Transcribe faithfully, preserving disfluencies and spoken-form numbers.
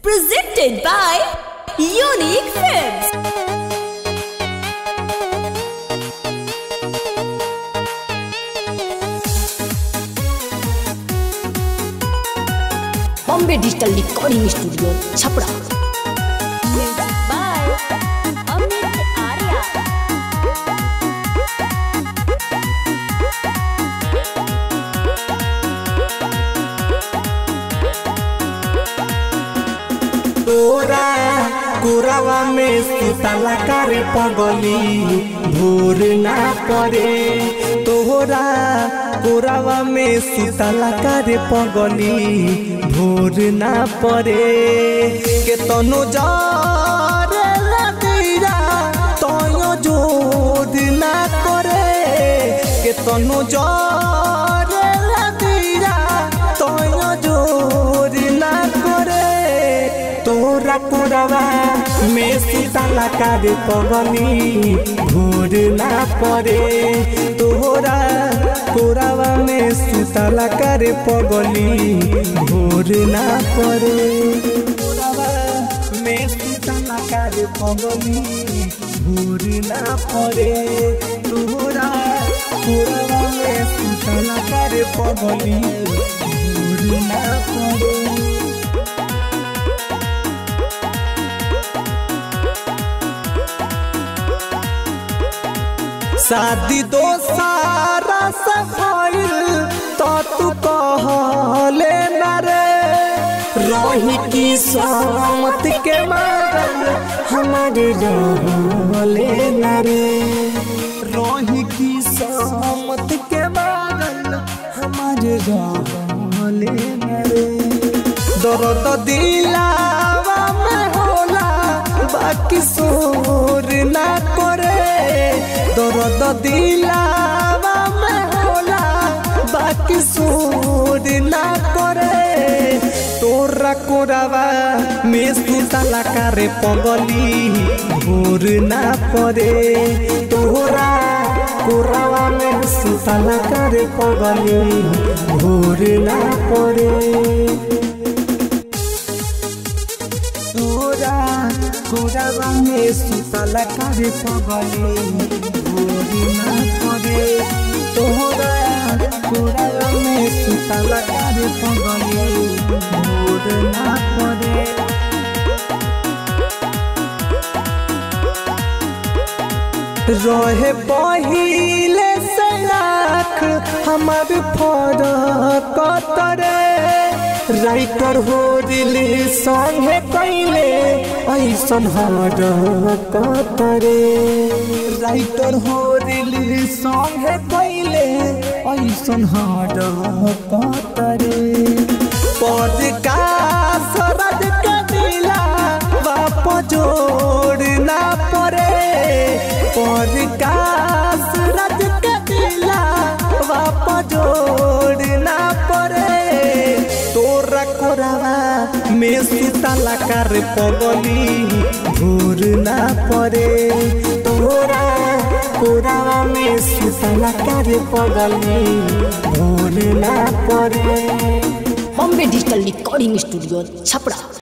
presented by Unique Films. Bombay Digital Recording Studio, Chhapra. Music by Amit Arya. तोरा कुरावा में सुतला करे पगली भोर ना पड़े। तोरा कुरावा में सुतला करे पगली भोर ना पड़े। के तनु जारे लतीरा तयो जोर ना करे। के तनु जारे लतीरा तयो जोर ना करे। तोरा कुरावा में सुतला करे पगली भोर ना पड़े। तोरा कुरावा में सुतला करे पगली भोर ना पड़े। कुरावा में सुतला करे पगली भोर ना पड़े। तोरा कुरावा में सुतला करे पगली भोर ना पड़े। शादी दो सारा सफाइल तो तू कहले न रे। रोही की सामत के मगन हमारे रहले न रे। रोही की सामत के मगन हमारे रहले न रे। दर्द दिलावा में होला बाकी शोर ना करे। दर्द दिलावा में होला बाकी शोर ना करे। तोरा कोरावा में सुतला करे पगली भोर ना पड़े। तोरा कोरावा में सुतला करे पगली भोर ना पड़े। तोरा कोरावा में सुतला करे पगली भोर ना पड़े। तोरा कोरावा में सुतला करे पगली भोर ना पड़े। रहे पहिले से लाख हमार फरक तरे। राइटर हो दिल संगे कैले ऐसन हरक तरे। राइटर हो दिल संगे कैले ऐसन हरक तरे। पॉडकास्ट रद के दिला बाप जोड़ ना पड़े। पॉडकास्ट रद के दिला बाप जोड़ ना पड़े। तोरा कोरावा में सुतला करे पगली भोर ना पड़े। तोरा कोरावा में सुतला करे पगली भोर ना पड़े। Bombay Digital Recording Studio, Chhapra.